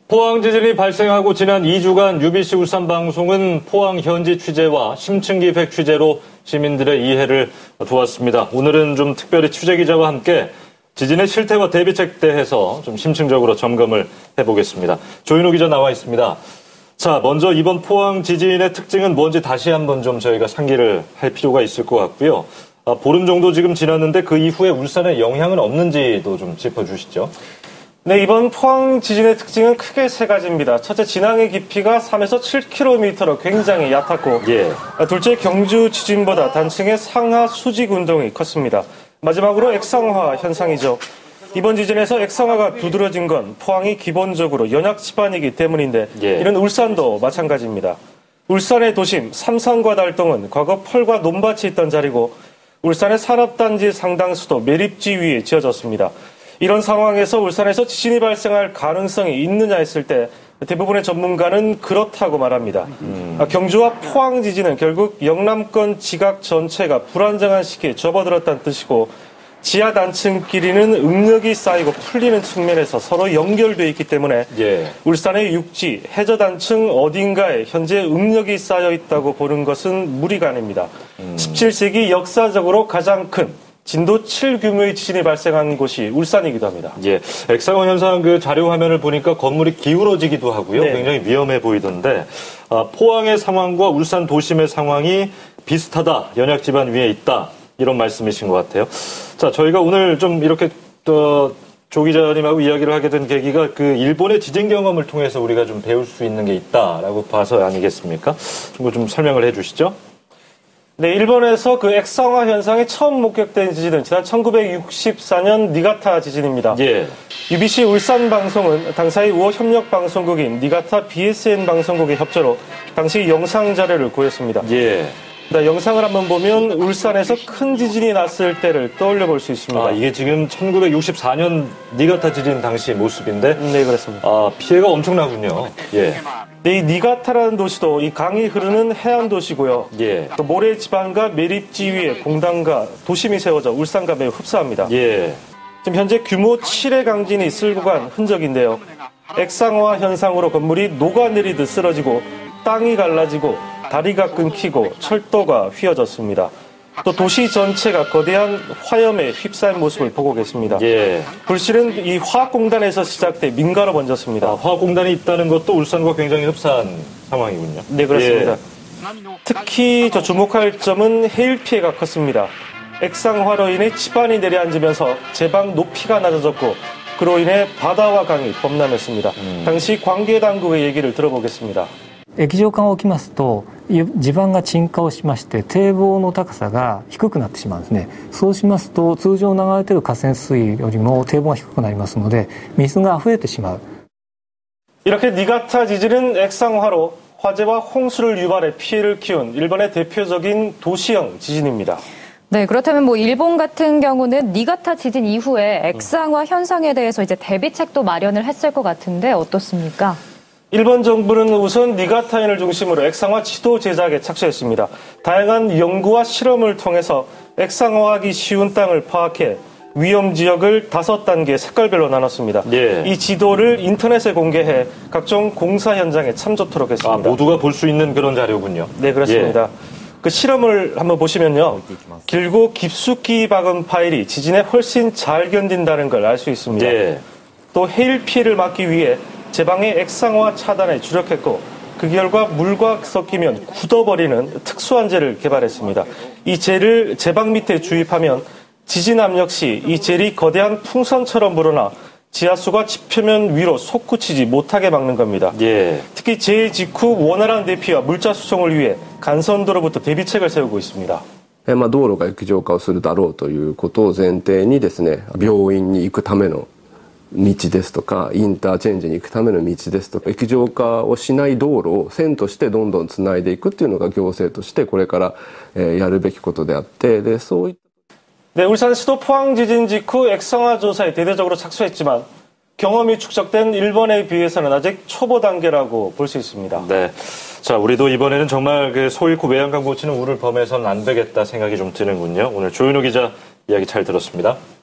포항 지진이 발생하고 지난 2주간 UBC 울산 방송은 포항 현지 취재와 심층 기획 취재로 시민들의 이해를 도왔습니다. 오늘은 좀 특별히 취재 기자와 함께 지진의 실태와 대비책 대해서 좀 심층적으로 점검을 해보겠습니다. 조인호 기자 나와 있습니다. 자, 먼저 이번 포항 지진의 특징은 뭔지 다시 한번 좀 저희가 상기를 할 필요가 있을 것 같고요. 보름 정도 지금 지났는데 그 이후에 울산에 영향은 없는지도 좀 짚어주시죠. 네, 이번 포항 지진의 특징은 크게 세 가지입니다. 첫째, 진앙의 깊이가 3에서 7km로 굉장히 얕았고, 둘째, 경주 지진보다 단층의 상하 수직 운동이 컸습니다. 마지막으로 액상화 현상이죠. 이번 지진에서 액상화가 두드러진 건 포항이 기본적으로 연약 지반이기 때문인데 이런 울산도 마찬가지입니다. 울산의 도심 삼산과 달동은 과거 펄과 논밭이 있던 자리고 울산의 산업단지 상당수도 매립지 위에 지어졌습니다. 이런 상황에서 울산에서 지진이 발생할 가능성이 있느냐 했을 때 대부분의 전문가는 그렇다고 말합니다. 경주와 포항 지진은 결국 영남권 지각 전체가 불안정한 시기에 접어들었다는 뜻이고 지하 단층끼리는 응력이 쌓이고 풀리는 측면에서 서로 연결되어 있기 때문에 울산의 육지, 해저 단층 어딘가에 현재 응력이 쌓여 있다고 보는 것은 무리가 아닙니다. 17세기 역사적으로 가장 큰 진도 7 규모의 지진이 발생한 곳이 울산이기도 합니다. 액상화 현상 그 자료 화면을 보니까 건물이 기울어지기도 하고요. 굉장히 위험해 보이던데 포항의 상황과 울산 도심의 상황이 비슷하다. 연약 지반 위에 있다. 이런 말씀이신 것 같아요. 자, 저희가 오늘 좀 이렇게 조 기자님하고 이야기를 하게 된 계기가 그 일본의 지진 경험을 통해서 우리가 좀 배울 수 있는 게 있다라고 봐서 아니겠습니까? 좀 설명을 해 주시죠. 네, 일본에서 그 액상화 현상이 처음 목격된 지진은 지난 1964년 니가타 지진입니다. UBC 울산 방송은 당사의 우호 협력 방송국인 니가타 BSN 방송국의 협조로 당시 영상 자료를 구했습니다. 영상을 한번 보면 울산에서 큰 지진이 났을 때를 떠올려 볼 수 있습니다. 이게 지금 1964년 니가타 지진 당시 모습인데? 네, 그렇습니다. 피해가 엄청나군요. 네, 이 니가타라는 도시도 이 강이 흐르는 해안 도시고요. 또 모래 지반과 매립지 위에 공단과 도심이 세워져 울산과 매우 흡사합니다. 지금 현재 규모 7의 강진이 쓸고 간 흔적인데요. 액상화 현상으로 건물이 녹아내리듯 쓰러지고 땅이 갈라지고 다리가 끊기고 철도가 휘어졌습니다. 또 도시 전체가 거대한 화염에 휩싸인 모습을 보고 계십니다. 불씨는 이 화학공단에서 시작돼 민가로 번졌습니다. 화학공단이 있다는 것도 울산과 굉장히 흡사한 상황이군요. 네, 그렇습니다. 특히 주목할 점은 해일 피해가 컸습니다. 액상화로 인해 지반이 내려앉으면서 제방 높이가 낮아졌고 그로 인해 바다와 강이 범람했습니다. 당시 관계 당국의 얘기를 들어보겠습니다. 液状化が起きますと地盤が沈下をしまして堤防の高さが低くなってしまうんですね。そうしますと通常流れている河川水よりも堤防が低くなりますので水が溢れてしまう。 이렇게 니가타 지진은 액상화로 화재와 홍수를 유발해 피해를 키운 일본의 대표적인 도시형 지진입니다. 네, 그렇다면 일본 같은 경우는 니가타 지진 이후에 액상화 현상에 대해서 이제 대비책도 마련을 했을 것 같은데 어떻습니까? 일본 정부는 우선 니가타현을 중심으로 액상화 지도 제작에 착수했습니다. 다양한 연구와 실험을 통해서 액상화하기 쉬운 땅을 파악해 위험 지역을 5단계 색깔별로 나눴습니다. 이 지도를 인터넷에 공개해 각종 공사 현장에 참조토록 했습니다. 모두가 볼 수 있는 그런 자료군요. 네, 그렇습니다. 그 실험을 한번 보시면요. 길고 깊숙이 박은 파일이 지진에 훨씬 잘 견딘다는 걸 알 수 있습니다. 또 해일 피해를 막기 위해 제방의 액상화 차단에 주력했고 그 결과 물과 섞이면 굳어버리는 특수한 젤을 개발했습니다. 이 젤을 제방 밑에 주입하면 지진 압력 시 이 젤이 거대한 풍선처럼 불어나 지하수가 지표면 위로 솟구치지 못하게 막는 겁니다. 특히 재해 직후 원활한 대피와 물자 수송을 위해 간선도로부터 대비책을 세우고 있습니다. 道路が液状化をするだろうということを前提にですね、病院に行くための道ですとかインターチェンジに行くための道ですとか液状化をしない道路を線としてどんどんつないでいくっていうのが行政としてこれからやるべきことであってそういった 네, 울산시도 포항 지진 직후 액상화 조사에 대대적으로 착수했지만 경험이 축적된 일본에 비해서는 아직 초보 단계라고 볼 수 있습니다. 네, 자 우리도 이번에는 정말 그 소 잃고 외양간 고치는 우를 범해서는 안 되겠다 생각이 좀 드는군요. 오늘 조인호 기자 이야기 잘 들었습니다.